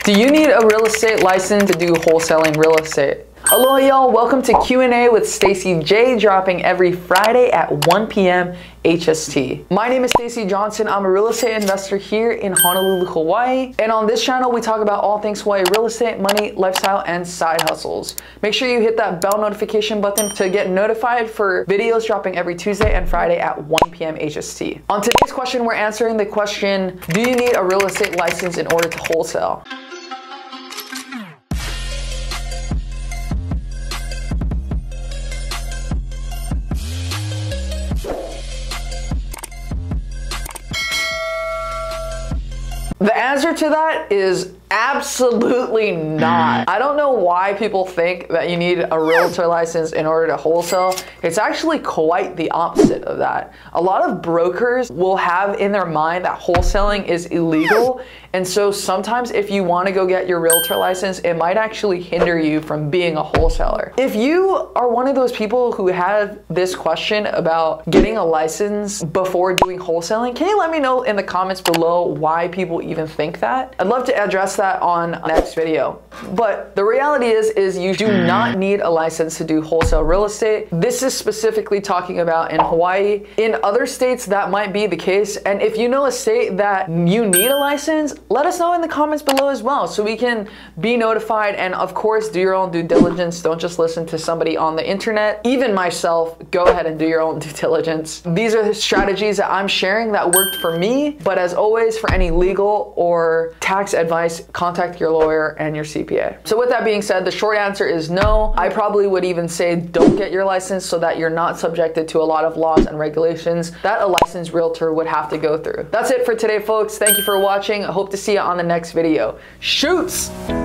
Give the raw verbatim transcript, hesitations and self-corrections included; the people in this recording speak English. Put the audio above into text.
Do you need a real estate license to do wholesaling real estate? Hello y'all, welcome to Q and A with Stacy J, dropping every Friday at one P M H S T. My name is Stacy Johnson. I'm a real estate investor here in Honolulu, Hawaii. And on this channel, we talk about all things Hawaii real estate, money, lifestyle, and side hustles. Make sure you hit that bell notification button to get notified for videos dropping every Tuesday and Friday at one P M H S T. On today's question, we're answering the question, do you need a real estate license in order to wholesale? The answer to that is absolutely not. I don't know why people think that you need a realtor license in order to wholesale. It's actually quite the opposite of that. A lot of brokers will have in their mind that wholesaling is illegal. And so sometimes if you want to go get your realtor license, it might actually hinder you from being a wholesaler. If you are one of those people who have this question about getting a license before doing wholesaling, can you let me know in the comments below why people even think that? I'd love to address that on next video. But the reality is, is you do not need a license to do wholesale real estate. This is specifically talking about in Hawaii. In other states, that might be the case. And if you know a state that you need a license, let us know in the comments below as well, so we can be notified. And of course, do your own due diligence. Don't just listen to somebody on the internet. Even myself, go ahead and do your own due diligence. These are the strategies that I'm sharing that worked for me. But as always, for any legal or tax advice, contact your lawyer and your C P A. So with that being said, the short answer is no. I probably would even say don't get your license so that you're not subjected to a lot of laws and regulations that a licensed realtor would have to go through. That's it for today, folks. Thank you for watching. I hope to see you on the next video. Shoots!